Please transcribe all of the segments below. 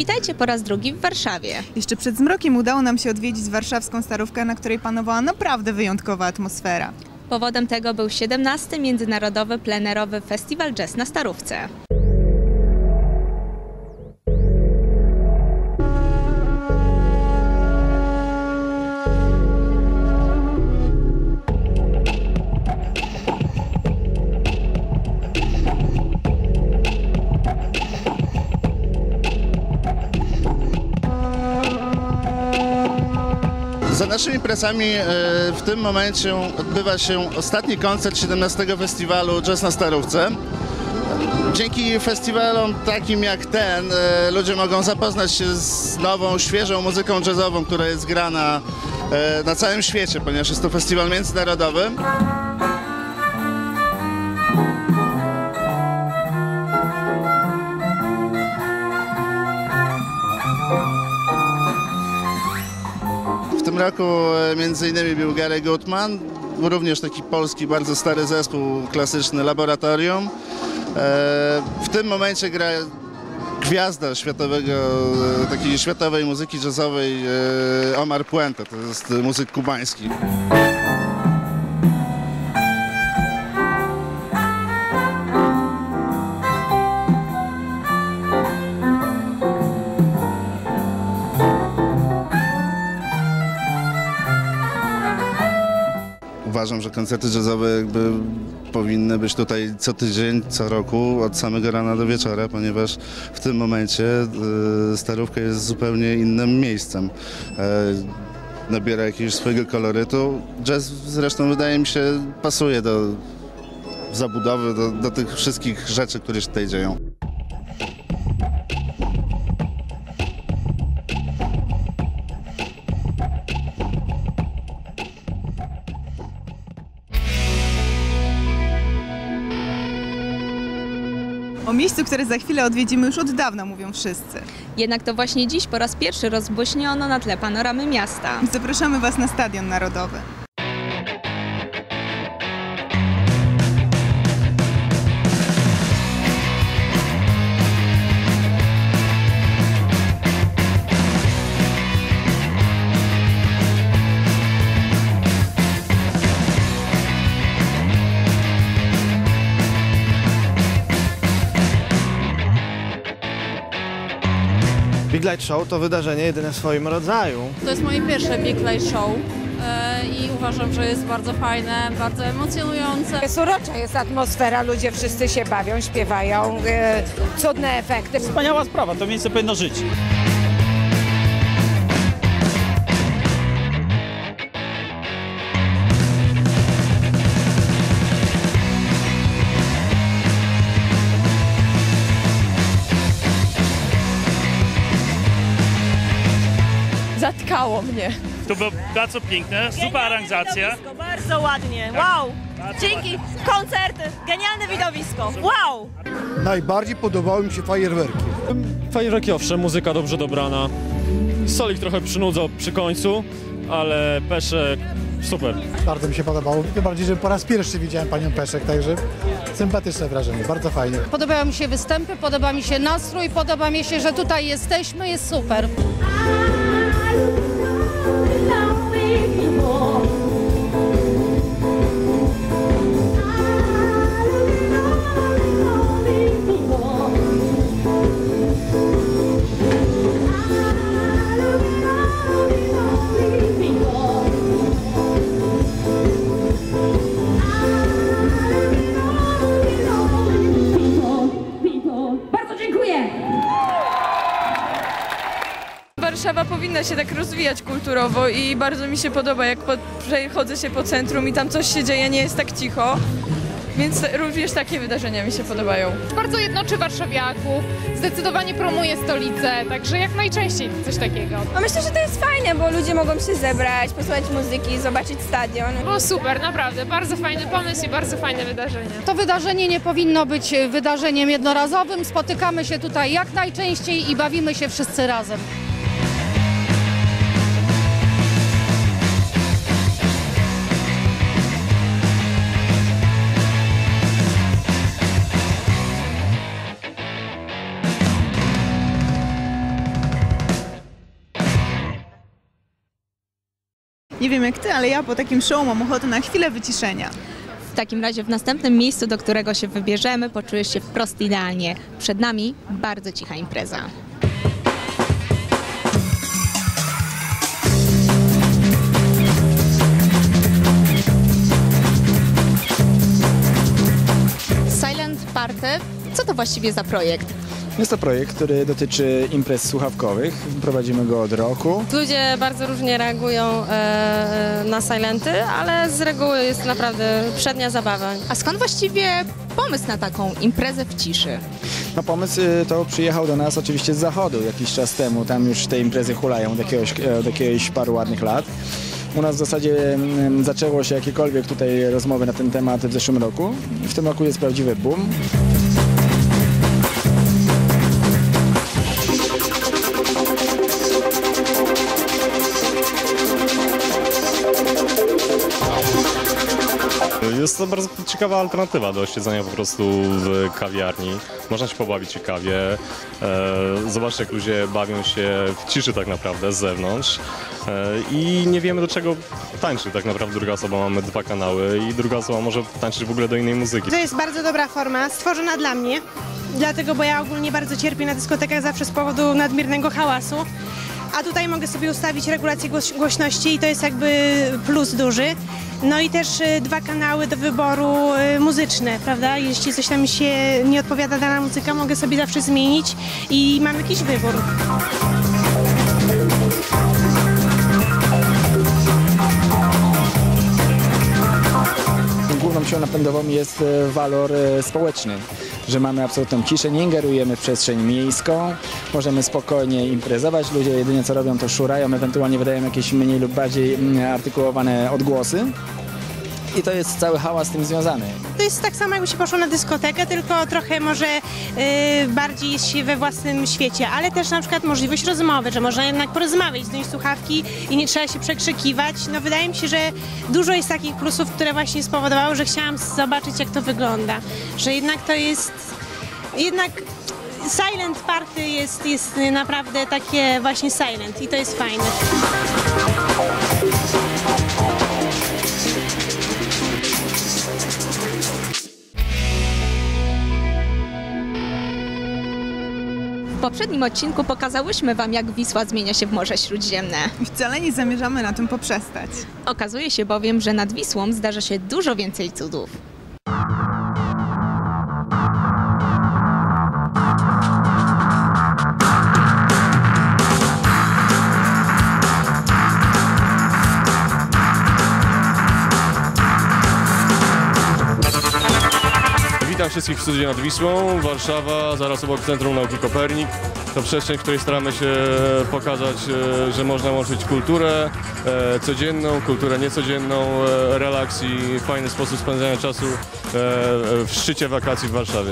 Witajcie po raz drugi w Warszawie. Jeszcze przed zmrokiem udało nam się odwiedzić warszawską Starówkę, na której panowała naprawdę wyjątkowa atmosfera. Powodem tego był 17. Międzynarodowy Plenerowy Festiwal Jazz na Starówce. Za naszymi plecami w tym momencie odbywa się ostatni koncert 17. Festiwalu Jazz na Starówce. Dzięki festiwalom takim jak ten ludzie mogą zapoznać się z nową, świeżą muzyką jazzową, która jest grana na całym świecie, ponieważ jest to festiwal międzynarodowy. W tym roku między innymi był Gary Goodman, również taki polski, bardzo stary zespół klasyczny Laboratorium. W tym momencie gra gwiazda takiej światowej muzyki jazzowej Omar Puente, to jest muzyk kubański. Uważam, że koncerty jazzowe powinny być tutaj co tydzień, co roku, od samego rana do wieczora, ponieważ w tym momencie Starówka jest zupełnie innym miejscem. Nabiera jakiegoś swojego kolorytu. Jazz zresztą, wydaje mi się, pasuje do zabudowy, do tych wszystkich rzeczy, które się tutaj dzieją. O miejscu, które za chwilę odwiedzimy, już od dawna mówią wszyscy. Jednak to właśnie dziś po raz pierwszy rozgłośniono na tle panoramy miasta. Zapraszamy Was na Stadion Narodowy. Big Light Show to wydarzenie jedyne w swoim rodzaju. To jest moje pierwsze Big Light Show i uważam, że jest bardzo fajne, bardzo emocjonujące. Jest urocza, jest atmosfera, ludzie wszyscy się bawią, śpiewają, cudne efekty. Wspaniała sprawa, to miejsce powinno żyć. Zatkało mnie. To było bardzo piękne, super aranżacja. Bardzo ładnie, wow! Dzięki, koncert, genialne widowisko, wow! Najbardziej podobały mi się fajerwerki. Fajerwerki owszem, muzyka dobrze dobrana. Solik trochę przynudzał przy końcu, ale Peszek super. Bardzo mi się podobało, tym bardziej, że po raz pierwszy widziałem panią Peszek, także sympatyczne wrażenie, bardzo fajnie. Podobają mi się występy, podoba mi się nastrój, podoba mi się, że tutaj jesteśmy, jest super. Warszawa powinna się tak rozwijać kulturowo i bardzo mi się podoba, jak przechodzę się po centrum i tam coś się dzieje, nie jest tak cicho. Więc również takie wydarzenia mi się podobają. Bardzo jednoczy warszawiaków, zdecydowanie promuje stolicę, także jak najczęściej coś takiego. No myślę, że to jest fajne, bo ludzie mogą się zebrać, posłuchać muzyki, zobaczyć stadion. Było super, naprawdę, bardzo fajny pomysł i bardzo fajne wydarzenie. To wydarzenie nie powinno być wydarzeniem jednorazowym, spotykamy się tutaj jak najczęściej i bawimy się wszyscy razem. Nie wiem jak ty, ale ja po takim show mam ochotę na chwilę wyciszenia. W takim razie w następnym miejscu, do którego się wybierzemy, poczujesz się wprost idealnie. Przed nami bardzo cicha impreza. Silent Party. Co to właściwie za projekt? Jest to projekt, który dotyczy imprez słuchawkowych. Prowadzimy go od roku. Ludzie bardzo różnie reagują na silenty, ale z reguły jest naprawdę przednia zabawa. A skąd właściwie pomysł na taką imprezę w ciszy? No pomysł to przyjechał do nas oczywiście z zachodu jakiś czas temu. Tam już te imprezy hulają od jakiegoś paru ładnych lat. U nas w zasadzie zaczęło się jakiekolwiek tutaj rozmowy na ten temat w zeszłym roku. W tym roku jest prawdziwy boom. Jest to bardzo ciekawa alternatywa do siedzenia po prostu w kawiarni. Można się pobawić w kawie, zobaczyć jak ludzie bawią się w ciszy tak naprawdę z zewnątrz i nie wiemy do czego tańczy tak naprawdę druga osoba. Mamy 2 kanały i druga osoba może tańczyć w ogóle do innej muzyki. To jest bardzo dobra forma, stworzona dla mnie, dlatego, bo ja ogólnie bardzo cierpię na dyskotekach zawsze z powodu nadmiernego hałasu. A tutaj mogę sobie ustawić regulację głośności i to jest jakby plus duży. No i też 2 kanały do wyboru muzyczne, prawda? Jeśli coś tam mi się nie odpowiada dana muzyka, mogę sobie zawsze zmienić i mam jakiś wybór. Główną siłą napędową jest walor społeczny, że mamy absolutną ciszę, nie ingerujemy w przestrzeń miejską, możemy spokojnie imprezować, ludzie jedynie co robią to szurają, ewentualnie wydają jakieś mniej lub bardziej artykułowane odgłosy. I to jest cały hałas z tym związany. To jest tak samo, jakby się poszło na dyskotekę, tylko trochę może bardziej jest się we własnym świecie, ale też na przykład możliwość rozmowy, że można jednak porozmawiać, zdjąć słuchawki i nie trzeba się przekrzykiwać. No wydaje mi się, że dużo jest takich plusów, które właśnie spowodowały, że chciałam zobaczyć, jak to wygląda. Że jednak to jest... Silent Party jest naprawdę takie właśnie silent i to jest fajne. W poprzednim odcinku pokazałyśmy Wam, jak Wisła zmienia się w Morze Śródziemne. I wcale nie zamierzamy na tym poprzestać. Okazuje się bowiem, że nad Wisłą zdarza się dużo więcej cudów. Witam wszystkich w studiu nad Wisłą, Warszawa, zaraz obok Centrum Nauki Kopernik. To przestrzeń, w której staramy się pokazać, że można łączyć kulturę codzienną, kulturę niecodzienną, relaks i fajny sposób spędzania czasu w szczycie wakacji w Warszawie.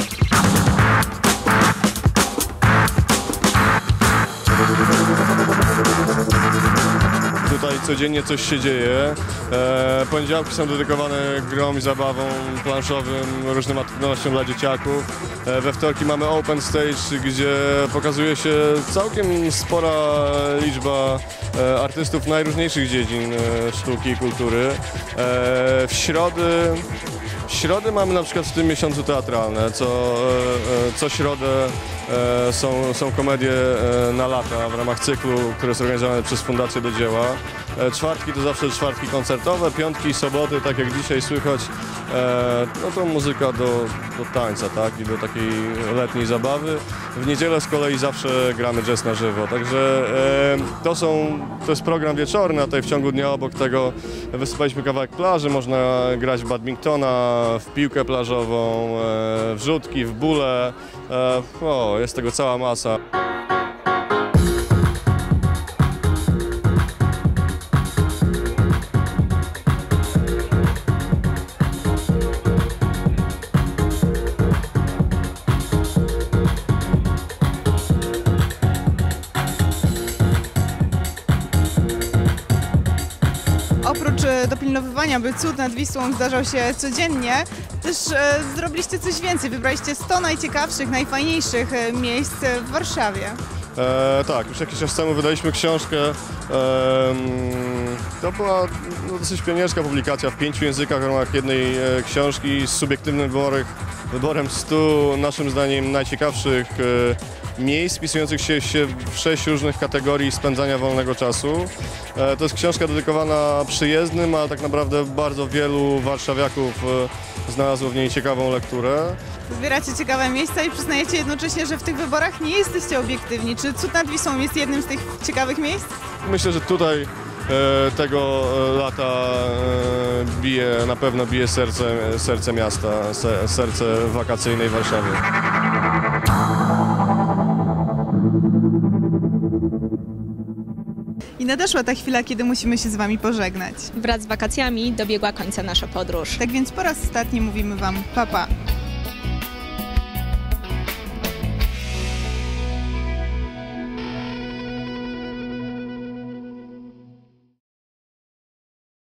Tutaj codziennie coś się dzieje. Poniedziałki są dedykowane grom i zabawom planszowym, różnym aktywnościom dla dzieciaków. We wtorki mamy open stage, gdzie pokazuje się całkiem spora liczba artystów najróżniejszych dziedzin sztuki i kultury. W środę mamy na przykład w tym miesiącu teatralne, co środę są komedie na lata w ramach cyklu, które jest organizowane przez Fundację do Dzieła. Czwartki to zawsze czwartki koncertowe, piątki i soboty, tak jak dzisiaj słychać, no to muzyka do tańca, tak, i do takiej letniej zabawy. W niedzielę z kolei zawsze gramy jazz na żywo, także to jest program wieczorny, a tutaj w ciągu dnia obok tego wysypaliśmy kawałek plaży, można grać w badmintona, w piłkę plażową, w rzutki, w bóle, jest tego cała masa. Oprócz dopilnowywania, by cud nad Wisłą zdarzał się codziennie, też zrobiliście coś więcej. Wybraliście 100 najciekawszych, najfajniejszych miejsc w Warszawie. Tak, już jakiś czas temu wydaliśmy książkę. To była dosyć pionierska publikacja w 5 językach w ramach jednej książki z subiektywnym wyborem 100, naszym zdaniem, najciekawszych miejsc wpisujących się w 6 różnych kategorii spędzania wolnego czasu. To jest książka dedykowana przyjezdnym, a tak naprawdę bardzo wielu warszawiaków znalazło w niej ciekawą lekturę. Wybieracie ciekawe miejsca i przyznajecie jednocześnie, że w tych wyborach nie jesteście obiektywni. Czy Cud nad Wisłą jest jednym z tych ciekawych miejsc? Myślę, że tutaj tego lata na pewno bije serce miasta, serce wakacyjnej Warszawy. I nadeszła ta chwila, kiedy musimy się z Wami pożegnać. Wraz z wakacjami dobiegła końca nasza podróż. Tak więc po raz ostatni mówimy Wam pa pa.